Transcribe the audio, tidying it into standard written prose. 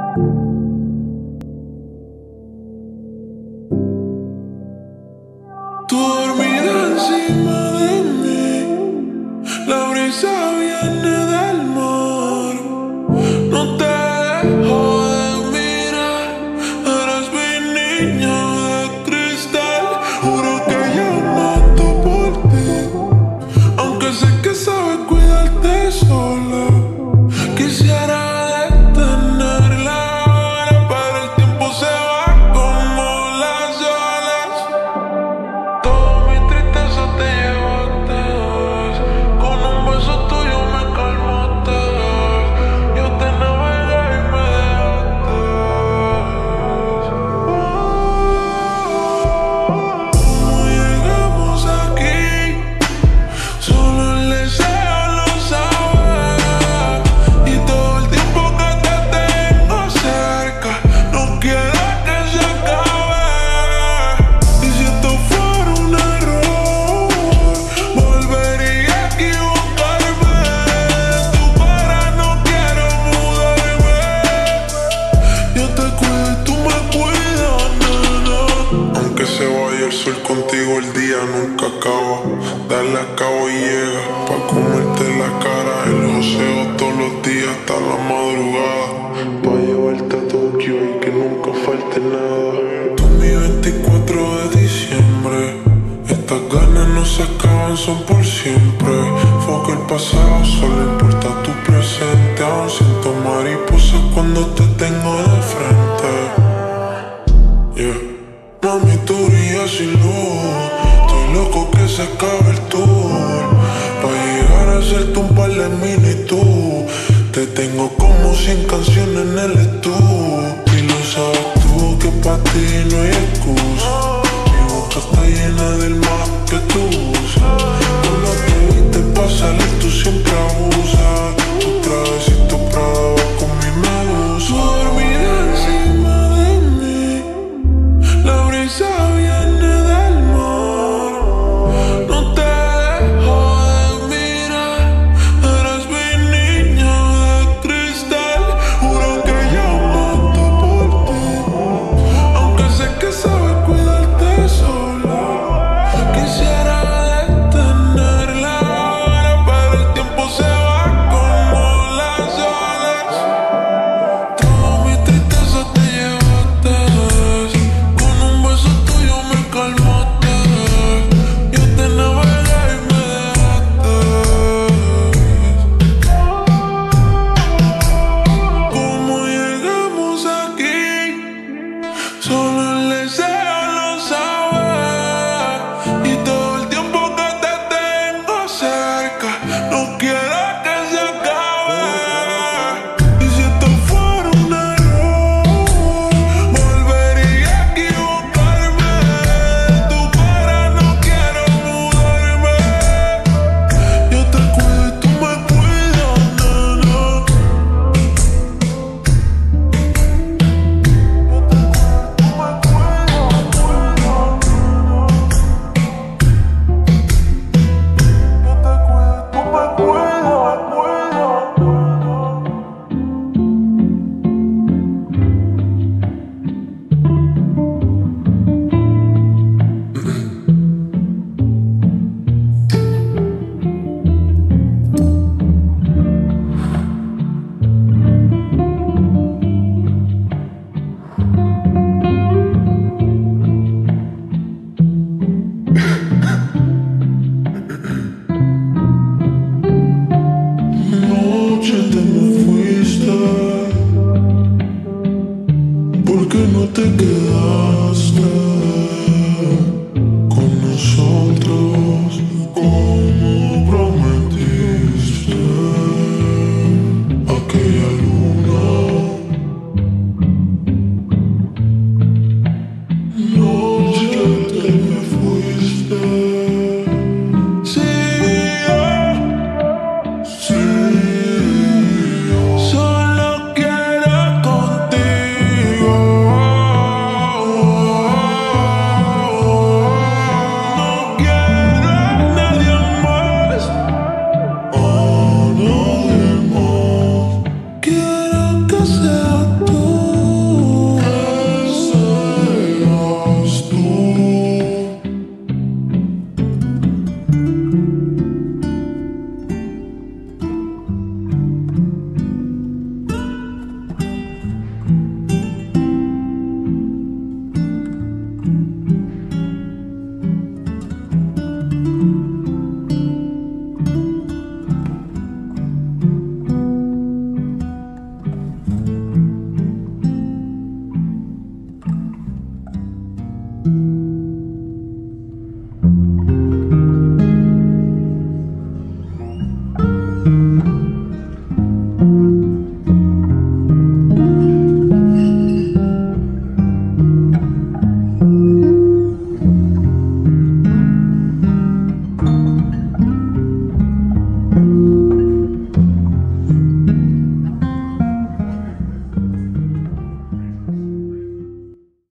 Tú dormida encima de mí, la brisa viene del mar. No te dejo de mirar, eres mi niña de cristal. Juro que yo mato por ti, aunque sé que sabes cuidarte sola. Quisiera detenerla ahora, pero el tiempo se va como las olas. Toda mi tristeza te llevaste, con un beso tuyo me calmaste. Yo te navegué y me dejaste. ¿Cómo llegamos aquí? Solo el deseo lo sabe. Y todo el tiempo que te tengo cerca, no quiero que se acabe. Y si esto fuera un error, volvería a equivocarme. Tu cara no quiero mudarme. Yo te cuido y tú me cuidas, nena. Aunque se vaya el sol contigo, el día nunca acaba. Dale a cabo y llega pa' comerte la cara. El joseo todos los días hasta la madrugada, pa' llevarte a Tokio y que nunca falte nada. Tú mi 24 de diciembre, estas ganas no se acaban, son por siempre. Foca el pasado, solo importa tu presente. Aún siento mariposas cuando te tengo de frente. Yeah. Mami, tú brillas sin luz. Estoy loco que se acabe el tour, pa' llegar a hacerte un par de mini tú. Te tengo como 100 canciones en el estudio. Y lo sabes tú que pa' ti no hay excusa. Mi boca está llena del más que tú usas. Cuando te viste pa' salir tú siempre abusas. Tu trajecito Prada va con mi medusa. Tú dormida encima de mí, la brisa viene del mar. No te dejo de mirar, eres mi niña de cristal. Juro que yo mato por ti, aunque sé que sabes cuidarte sola. Quisiera detenerla ahora, pero el tiempo se va como las olas. Toda mi tristeza te llevaste, con un beso tuyo me calmaste. Yo te navegué y me dejaste. ¿Cómo llegamos aquí? Solo el deseo lo sabe. Y todo el tiempo que te tengo cerca, no quiero que se acabe. Y si esto fuera un error, volvería a equivocarme. Tu cara no quiero mudarme. Yo te cuido y tú me cuidas, nena. Noche te me fuiste, porque no te quedé.